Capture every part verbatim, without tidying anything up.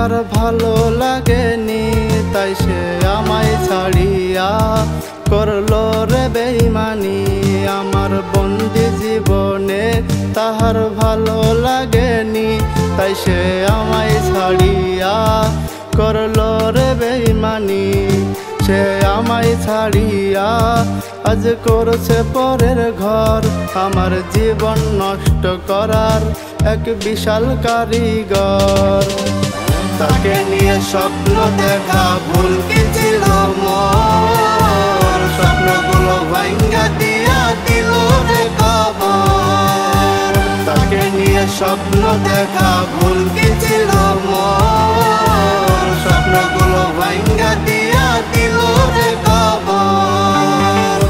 তার ভালো লাগেনি, তাই সে আমায় ছাড়িয়া করলো রে বেইমানি। আমার বন্দি জীবনে তাহার ভালো লাগেনি, তাই সে আমায় ছাড়িয়া করলো রে বেইমানি। সে আমায় ছাড়িয়া আজ করছে পরের ঘর, আমার জীবন নষ্ট করার এক বিশাল কারিগর। তাকে নিয়ে স্বপ্ন দেখা ভুল কি ছিল মোর, স্বপ্নগুলো ভাঙ্গা দিয়া দিল রে কবর। তাকে নিয়ে স্বপ্ন দেখা ভুল কি ছিল মোর, স্বপ্নগুলো ভাঙ্গা দিয়া দিল রে কবর।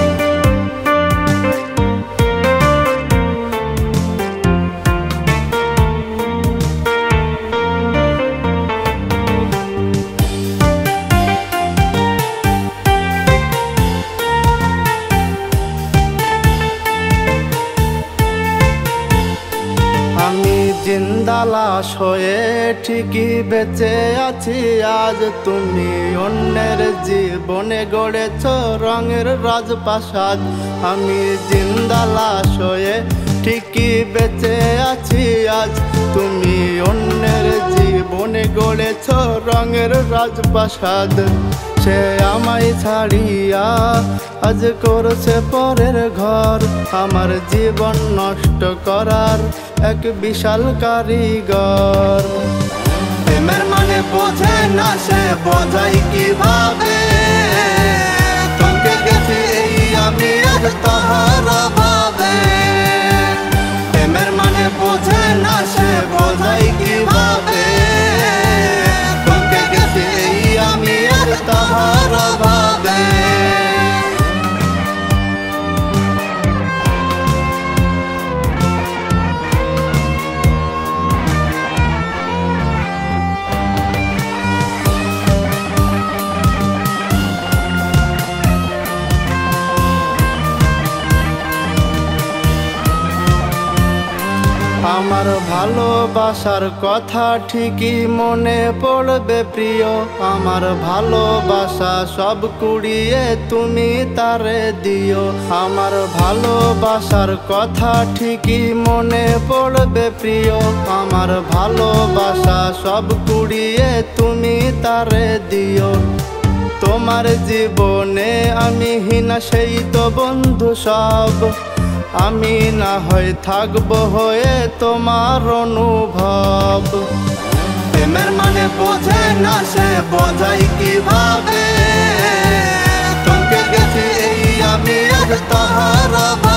আমি জিন্দা লাশ হয়ে ঠিকই বেঁচে আছি আজ, তুমি অন্যের জীবনে গড়েছ রঙের রাজপ্রাসাদ। আমি জিন্দা লাশ হয়ে ঠিকই বেঁচে আছি আজ, তুমি অন্যের জীবনে গড়েছ রঙের রাজপ্রাসাদ। সে আমায় ছাড়িয়া আজ করছে পরের ঘর, আমার জীবন নষ্ট করার এক বিশাল কারিগর। প্রেমের মানে বোঝে না সে, বোঝাই কিভাবে তোকে গেছি এই আমি আজ তাহার ভাবে। প্রেমের মানে বোঝে না সে, বোঝাই কিভাবে তোকে গেছি এই আমি আজ তাহার ভাবে। আমার ভালোবাসার কথা ঠিকই মনে পড়বে প্রিয়, আমার ভালোবাসা সব কুড়িয়ে তুমি তারে দিও। আমার ভালোবাসার কথা ঠিকই মনে পড়বে প্রিয়, আমার ভালোবাসা সব কুড়িয়ে তুমি তারে দিও। তোমার জীবনে আমি হীনা সেই তো বন্ধু সব, আমি না হয় থাকবো হয়ে তোমার অনুভব। প্রেমের মানে বোঝে না সে, বোঝাই কিভাবে তোকে গেছি এই আমি আজ তাহার